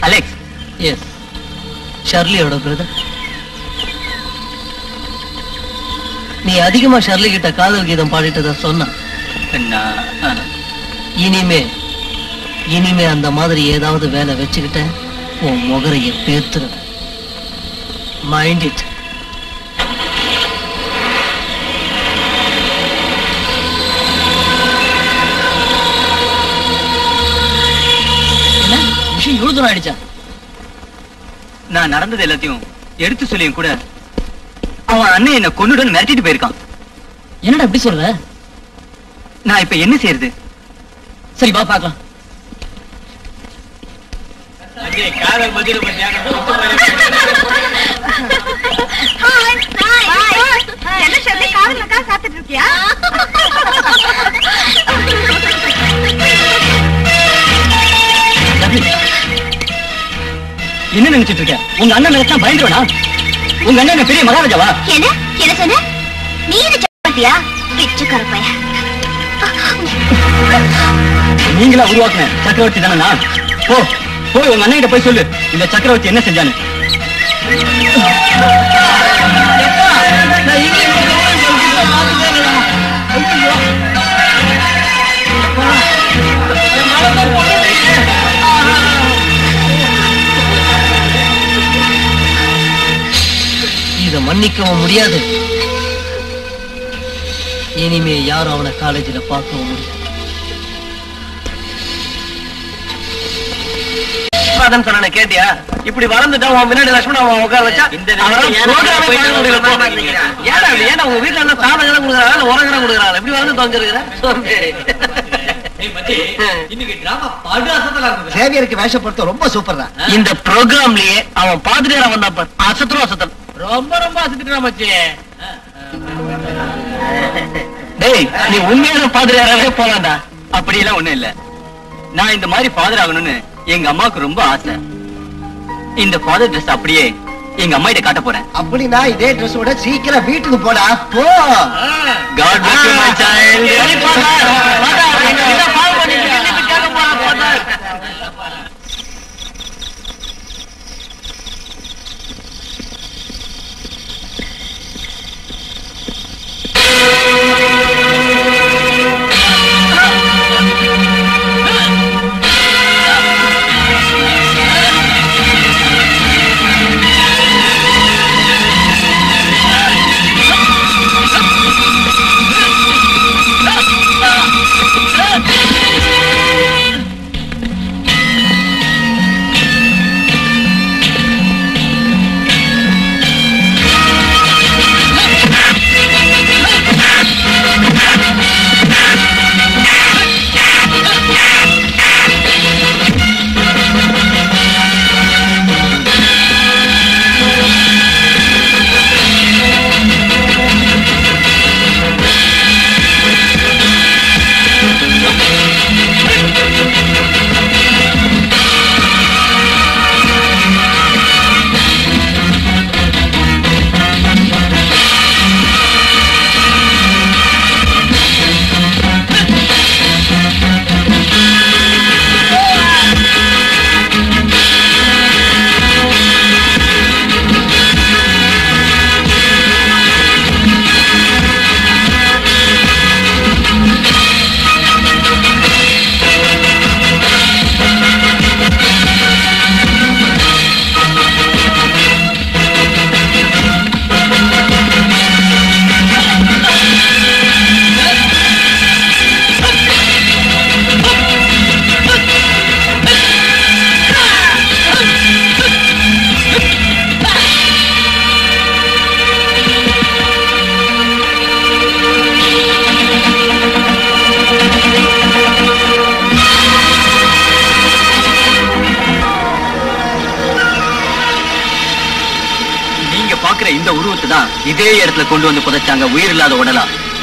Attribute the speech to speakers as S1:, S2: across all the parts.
S1: Alex.
S2: S, ஷர்லியோட brother. நீ அதிகமா Shirley கிட்ட காதல் கீதம் பாடிட்டத சொன்ன. இனிமே அந்த மாதிரி ஏதாவது வேலை வச்சுக்கிட்ட உன் முகரைய பேத்துரு. Mind it. விஷயம் இவ்வளவு தூரம் ஆயிடுச்சா?
S1: நான் நடந்தது எல்லாத்தையும் எடுத்து சொல்லியும் கூட அவன் அண்ணன் என்ன கொன்னுடன் மிரட்டிட்டு போயிருக்கான்.
S2: என்னடா எப்படி சொல்ற?
S1: நான் இப்ப என்ன செய்யறது?
S2: சரி வா பாக்கலாம்.
S3: காதல் பதில்
S4: என்ன சொல்லி காதலுக்கா காத்துட்டு இருக்கியா?
S1: என்ன நினைச்சிட்டு இருக்க? உங்க அண்ணன் நினைச்சா பயந்துருவா? உங்க அண்ணன் பெரிய மகாராஜாவா?
S4: என்ன சொன்ன? நீ என்ன சப்பாத்தியா? பிச்சைக்கார பையன்.
S1: நீங்களா உருவாக்குன சக்கரவர்த்தி தானே நான்? போய் உங்க அண்ணன் கிட்ட போய் சொல்லு இந்த சக்கரவர்த்தி என்ன செஞ்சானு.
S2: இத மன்னிக்கவும் முடியாது. இனிமே யாரும் அவனை காலேஜில் பார்க்கவும் முடியாது.
S3: சொன்ன கேட்டியா? இப்படி வளர்ந்துட்டா உன் முன்னாடி லட்சுமணன் அவன் உட்கார வச்சா ஏன்னா உங்க வீட்டுல என்ன சாதகம் கொடுக்குறாங்க, உரங்கடம் கொடுக்குறாங்க. இப்படி வளர்ந்து தொங்கிருக்கிற
S5: சேவியருக்கு வேஷப்படுத்த ரொம்ப சூப்பர் தான்.
S2: இந்த ப்ரோக்ராம்லயே அவன் பாதிரியாரா வந்தா அசத்துரும் அசத்தல்.
S3: ரொம்ப ரொம்ப அசத்துட்டு மச்சி.
S1: டேய், நீ உண்மையான பாதிரியாராவே போலாம்டா. அப்படி எல்லாம் ஒண்ணும் இல்ல. நான் இந்த மாதிரி ஃபாதர் ஆகணும்னு எங்க அம்மாவுக்கு ரொம்ப ஆசை. இந்த ஃபாதர் ட்ரெஸ் அப்படியே எங்க அம்மா கிட்ட காட்ட போறேன்.
S5: அப்படின்னா இதே ட்ரெஸ்ஸோட சீக்கிரம் வீட்டுக்கு போடா. போ.
S1: God bless you my child. இந்த உருவத்தை தான் இதே இடத்துல கொண்டு வந்து புதைச்சாங்க. உயிர் இல்லாத உடலா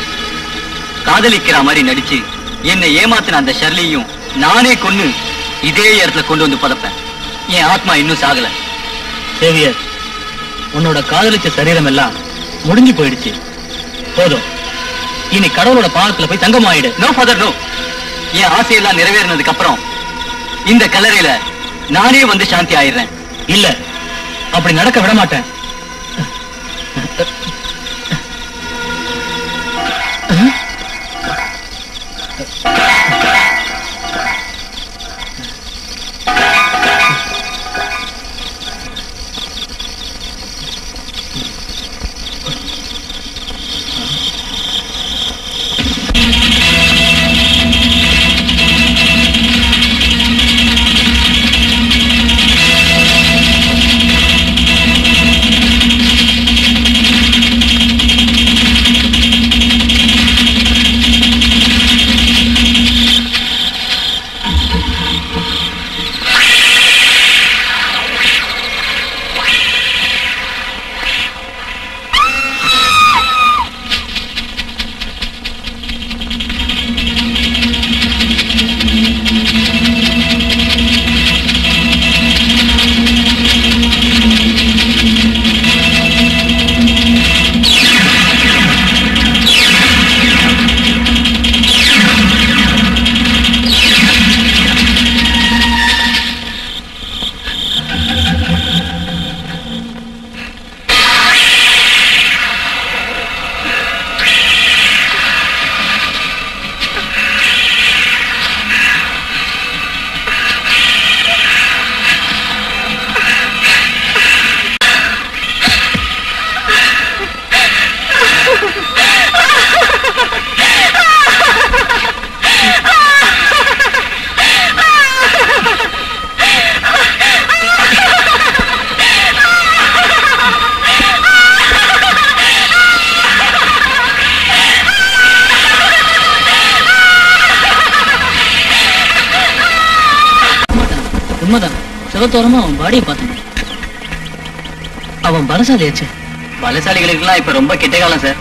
S1: காதலிக்கிற மாதிரி நடிச்சு என்னை ஏமாத்தின அந்த ஷர்லியும் நானே கொன்னு இதே இடத்துல கொண்டு வந்து புதைப்பேன். என் ஆத்மா இன்னும் சாகல. சேவியர், உன்னோட காதலிச்ச சரீரம் எல்லாம் முடிஞ்சு போயிடுச்சு. போதும், இனி கடவுளோட பாதத்துல போய் தங்கமாயிடு. No father no. என் ஆசையெல்லாம் நிறைவேறினதுக்கு அப்புறம் இந்த கல்லறையில நானே வந்து சாந்தி ஆயிடுறேன்.
S6: இல்ல, அப்படி நடக்க விட மாட்டேன்.
S2: உண்மைதான். சிவத்தோரமா அவன் பாடியை பார்த்தேன். அவன் பலசாலியாச்சு.
S1: பலசாலிகளுக்கெல்லாம் இப்ப ரொம்ப கெட்ட காலம் சார்.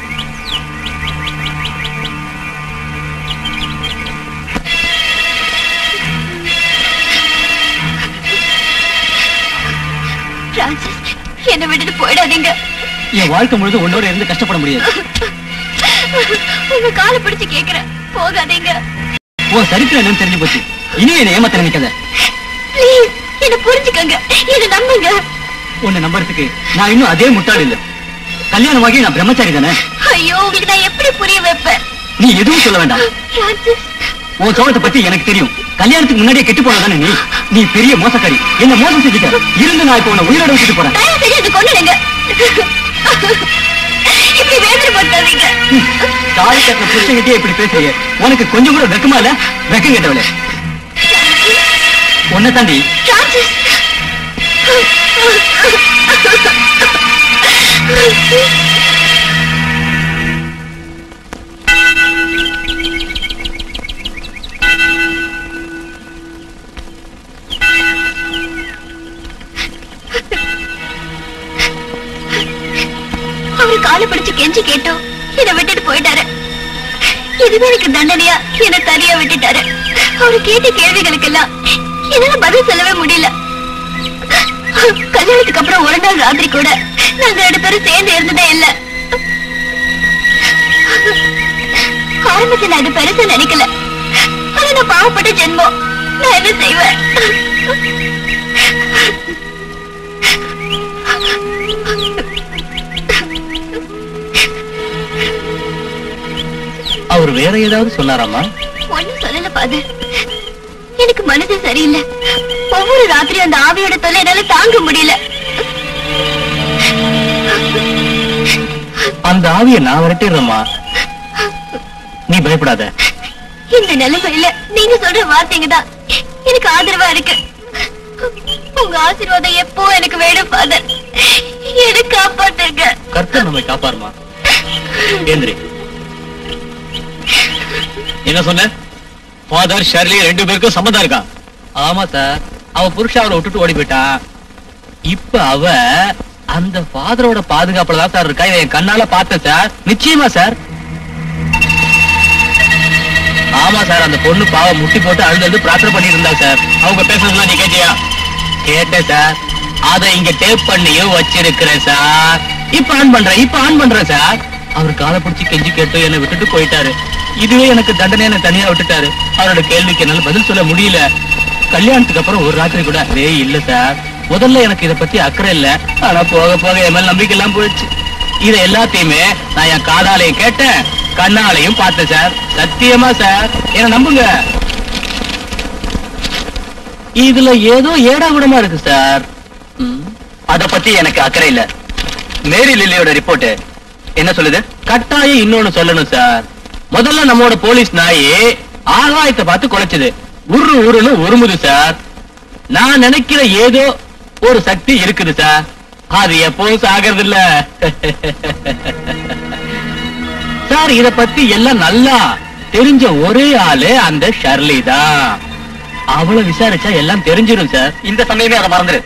S4: என்ன விட்டுட்டு போயிடாதீங்க.
S1: என் வாழ்க்கை முழுது உன்னோட இருந்து கஷ்டப்பட முடியாது.
S4: உங்க காலை பிடிச்சு கேக்குறேன், போகாதீங்க.
S1: ஓ சரித்திரம் என்னன்னு தெரிஞ்சு போச்சு. இனி என்ன ஏமாத்த நினைக்காத.
S4: ப்ளீஸ் என்ன புரிஞ்சுக்கங்க, என்ன நம்புங்க.
S1: உன்னை நம்புறதுக்கு நான் இன்னும் அதே முட்டாள் இல்ல. கல்யாணமாகி நான் பிரம்மச்சாரி தானே.
S4: ஐயோ, உங்களுக்கு நான் எப்படி புரிய வைப்பேன்?
S1: நீ எதுவும் சொல்ல வேண்டாம்.
S4: பிரான்சிஸ்,
S1: உன் சோகத்தை பத்தி எனக்கு தெரியும். கல்யாணத்துக்கு முன்னாடியே கெட்டு போனதானே நீ. நீ பெரிய மோசக்காரி. என்ன மோசம் செஞ்சுட்ட. இருந்து நான் இப்ப உன்னை உயிரோட விட்டுட்டு போறேன்.
S4: தயவு செஞ்சு என்ன கொன்னுடுங்க. இப்படி வேதனைப்படுத்தாதீங்க.
S1: தாய் கட்டின புருஷன்கிட்டயே இப்படி பேசுறீங்க. உனக்கு கொஞ்சம் கூட வெக்கமா இல்ல? வெக்கம் கேட்டவளே. உன்னை தாண்டி
S4: பிரான்சிஸ். அவரு காலை பிடிச்சு கெஞ்சி கேட்டோம், என்னை விட்டுட்டு போயிட்டாரு. இதுவே எனக்கு தண்டனையா என்ன தனியா விட்டுட்டாரு. அவரு கேட்ட கேள்விகளுக்கெல்லாம் என்னால பதில் சொல்லவே முடியல. கல்யாணத்துக்கு அப்புறம் ஒரு நாள் ராத்திரி கூட நாங்க 2 பேரும் சேர்ந்து இருந்ததே இல்ல. ஆரம்பத்தில் நான் இது பெருசா நினைக்கல. ஆனா நான் பாவப்பட்ட ஜென்மம். நான் என்ன செய்வேன்?
S6: அவர் வேற ஏதாவது சொன்னாராமா?
S4: ஒண்ணும் சொல்லல ஃபாதர். எனக்கு மனசு சரியில்லை. ஒவ்வொரு ராத்திரியும் அந்த ஆவியோட தொல்லை என்னால தாங்க முடியல.
S6: அந்த ஆவிய நான் விரட்டிடுறேம்மா, நீ பயப்படாத.
S4: இந்த நிலைமையில நீங்க சொல்ற வார்த்தைங்க தான் எனக்கு ஆதரவா இருக்கு. உங்க ஆசீர்வாதம் எப்போ எனக்கு வேணும் ஃபாதர். என்னை காப்பாத்துங்க.
S6: கர்த்தர் நம்மை காப்பாருமா. ஏந்திரி. என்ன சொன்ன? ஃபாதர் ஷர்லி 2 பேருக்கும் சம்மதம் இருக்கா? ஆமா சார். அவ புருஷன் அவரை விட்டுட்டு ஓடி போயிட்டா. இப்ப அவ அந்த ஃபாதரோட பாதுகாப்புல தான் சார் இருக்கா. இதை என் கண்ணால பார்த்தேன் சார். நிச்சயமா சார். ஆமா சார். அந்த பொண்ணு பாவம் முட்டி போட்டு அழுது பிரார்த்தனை பண்ணிட்டு இருந்தா சார். அவங்க பேசுறதுலாம் நீ கேட்டியா? கேட்டேன் சார். அதை இங்க டேப் பண்ணியும் வச்சிருக்கிறேன் சார். இப்ப ஆன் பண்றேன் சார். அவர் காலை பிடிச்சி கெஞ்சி கேட்டு என்னை விட்டுட்டு போயிட்டாரு. இதுவே எனக்கு தண்டனை. என்ன தனியா விட்டுட்டாரு. அவரோட கேள்விக்கு என்னால பதில் சொல்ல முடியல. கல்யாணத்துக்கு அப்புறம் ஒரு ராத்திரி கூட இல்ல சார். முதல்ல எனக்கு இத பத்தி அக்கறை இல்ல. ஆனா போக போக என் மேல நம்பிக்கை எல்லாம் போயிடுச்சு. இத எல்லாத்தையுமே நான் என் காதாலையும் கேட்டேன், கண்ணாலையும் பார்த்தேன் சார். சத்தியமா சார், என்ன நம்புங்க. இதுல ஏதோ ஏடாகுடமா இருக்கு சார்.
S1: அத பத்தி எனக்கு அக்கறை இல்ல. மேரி லில்லியோட ரிப்போர்ட் என்ன சொல்லுது?
S6: கட்டாயம் இன்னொன்னு சொல்லணும் சார். முதல்ல நம்மோட போலீஸ் நாயே ஆகாயத்தை பார்த்து குலைச்சது. உருன்னு உருமுது சார். நான் நினைக்கிற ஏதோ ஒரு சக்தி இருக்குது சார். அது எப்பவும் சாகிறது இல்ல சார். இத பத்தி எல்லாம் நல்லா தெரிஞ்ச ஒரே ஆளு அந்த ஷர்லி தான். அவளை விசாரிச்சா எல்லாம் தெரிஞ்சிடும் சார்.
S1: இந்த சமயமே அதை மறந்துரு.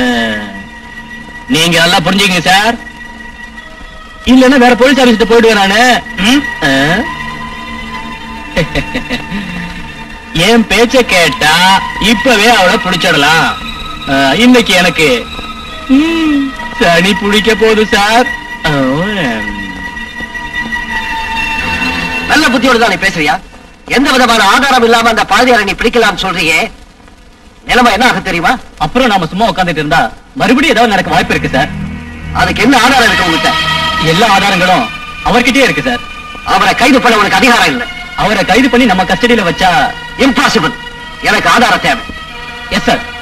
S6: நீங்க நல்லா புரிஞ்சுக்கங்க சார். இல்லன்னா வேற போலீஸ் ஆபீஸ்க்கு போயிடுவேன் நானு. என் பேச்ச கேட்டா இப்பவே அவளை பிடிச்சிடலாம். இன்னைக்கு எனக்கு சனி பிடிக்க போகுது சார்.
S3: நல்ல புத்தியோடு தான் நீ பேசுறியா? எந்த விதமான ஆதாரம் இல்லாம அந்த பாதியாரை நீ பிடிக்கலாம்னு சொல்றியே, நிலைமை என்ன ஆக தெரியுமா?
S1: அப்புறம் நாம சும்மா உட்காந்துட்டு இருந்தா மறுபடியும் ஏதாவது நடக்க வாய்ப்பு இருக்கு சார்.
S3: அதுக்கு என்ன ஆதாரம் இருக்கு உங்ககிட்ட?
S1: எல்லா ஆதாரங்களும் அவர்கிட்டயே இருக்கு சார்.
S3: அவரை கைது பண்ண உனக்கு அதிகாரம் இல்லை.
S1: அவரை கைது பண்ணி நம்ம கஸ்டடியில வச்சா
S3: இம்பாசிபிள். எனக்கு ஆதாரம் தேவை.
S1: Yes sir.